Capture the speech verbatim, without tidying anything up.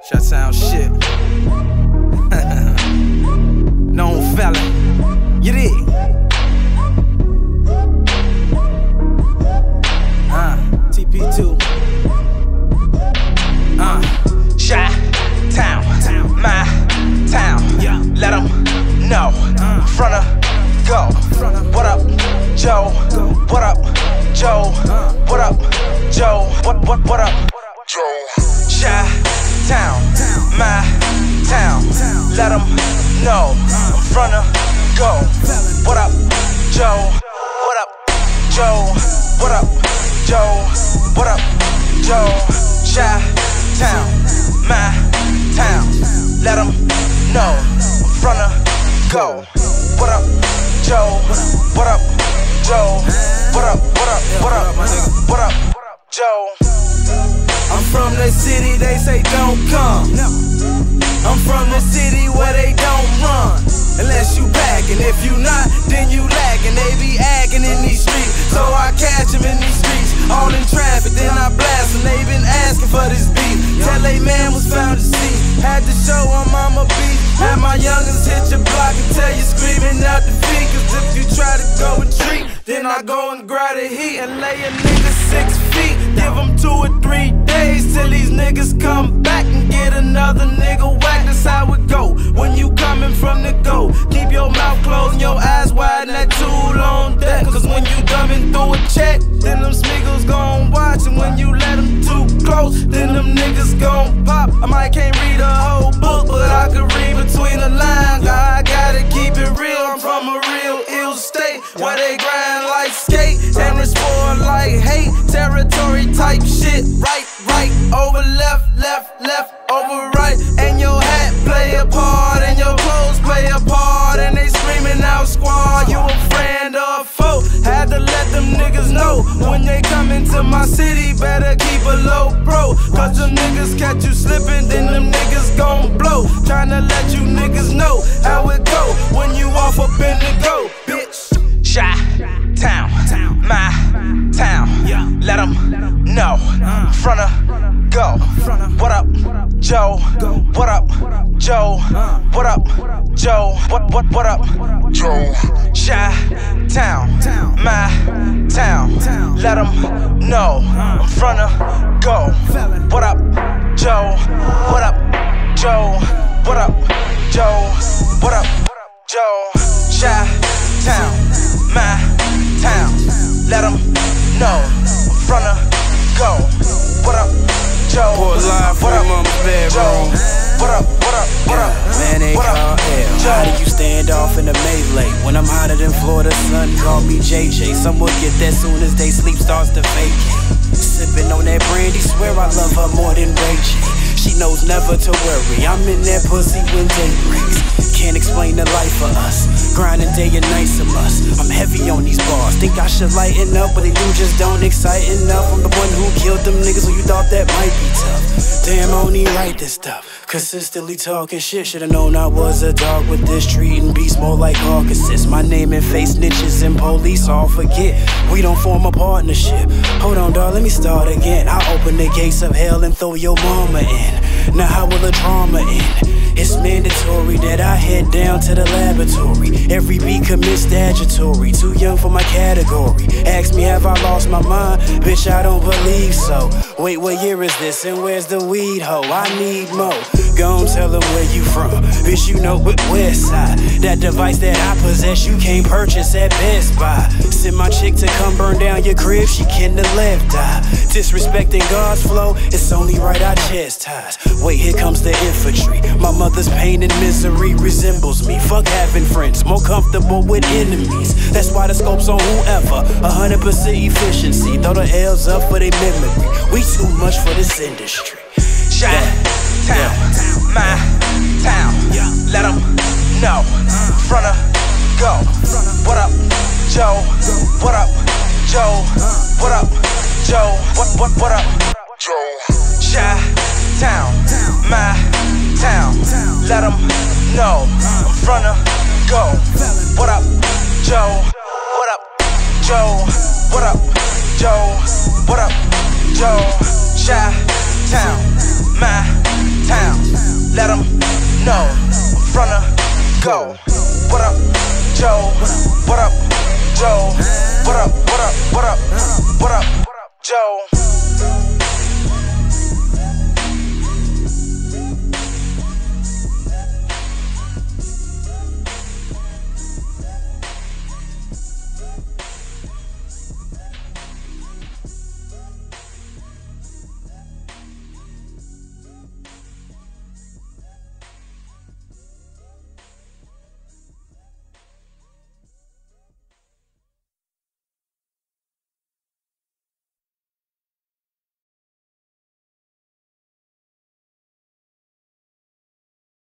Chi-Town shit. Known fella. You dig? Uh, T P two. Uh, Chi-Town, my town. Yeah. Let them know. Uh. Front of go. Front What up, Joe? Go. What up, Joe? Uh. What up, Joe? What what what up, Joe? Chi-Town, my town. Let them know. I'm front of go. What up, Joe? What up, Joe? What up, Joe? What up, Joe? Chi-Town, my town. Let them know. I'm front of go. What up, Joe? What up, Joe? What up, what up, what up, what up, Joe? I'm from the city, they say don't come. I'm from the city where they don't run unless you packin'. If you not, then you lackin'. They be actin' in these streets, so I catch them in these streets. All in traffic, then I blast them. They been asking for this beat. Tell they man was found deceased. Had to show them I'm a beat. Had my youngins hit your block and tell you screaming out the feet. Cause if you try to go and treat, then I go and grab the heat and lay a nigga six feet. Give them two or three days till these niggas come back and get another nigga whack. That's how it go when you coming from the go. Keep your mouth closed and your eyes wide and that tool on deck. Cause when you dumbing through a check, then them smiggles gon' watch. And when you let them too close, then them niggas gon' pop. I might can't read a whole book, but I can read between the lines. I gotta keep it real, I'm from a real ill state where they grind like skate and it's for like hate. Territory type shit, right, right, over left, left, left, over right. And your hat play a part, and your clothes play a part. And they screaming out squad, you a friend or a foe. Had to let them niggas know when they come into my city, better keep a low pro. Cause them niggas catch you slipping, then them niggas gon' blow. Tryna let you niggas know how it go when you off up in the go, bitch. Chi-Town, my town. Let them know. Front of go. What up, Joe? What up, Joe? What up, Joe? What what what up, Joe? Chi-Town, my town. Let them know. I'm front of go. What up, Joe? What up, Joe? What up, Joe? What up, Joe? Chi-Town, my town. Let them know. I'm front of go. What up, Joe? Port live What from up, Mama's bedroom. Joe? What up, what up, what up? Man, they What call up, L. Joe? How do you stand off in the melee? When I'm hotter than Florida sun, call me J J. Some will get that soon as they sleep starts to vacate. Sipping on that brandy, swear I love her more than Ray J. She knows never to worry, I'm in that pussy when day breaks. Can't explain the life for us, grinding day and night some us. I'm heavy on these bars, think I should lighten up, but they do just don't excite enough. I'm the one who killed them niggas who you thought that might be tough. Damn, I only write this stuff, consistently talking shit. Should've known I was a dog with this, treating beasts more like carcasses. My name and face snitches and police all forget. We don't form a partnership. Hold on, dawg, let me start again. I'll open the gates of hell and throw your mama in. Now how will the drama end? It's mandatory that I head down to the laboratory. Every beat commits statutory. Too young for my category. Ask me have I lost my mind? Bitch, I don't believe so. Wait, what year is this? And where's the weed hoe? I need more. Gon' tell them where you from. Bitch, you know what west side. That device that I possess, you can't purchase at Best Buy. Send my chick to come burn down your crib, she can the left eye. Disrespecting God's flow, it's only right I chastise. Wait, here comes the infantry. My mother's pain and misery resembles me. Fuck having friends, more comfortable with enemies. That's why the scope's on whoever. A hundred percent efficiency. Throw the L's up for their memory. We too much for this industry. Chi-Town, my town. Let them know. Front of go. What up, Joe? What up, Joe? What up, Joe? What what what up, Joe? Chi-Town, my town. Let them know. I'm front of go. What up, Joe? What up, Joe? What up, Joe? What up?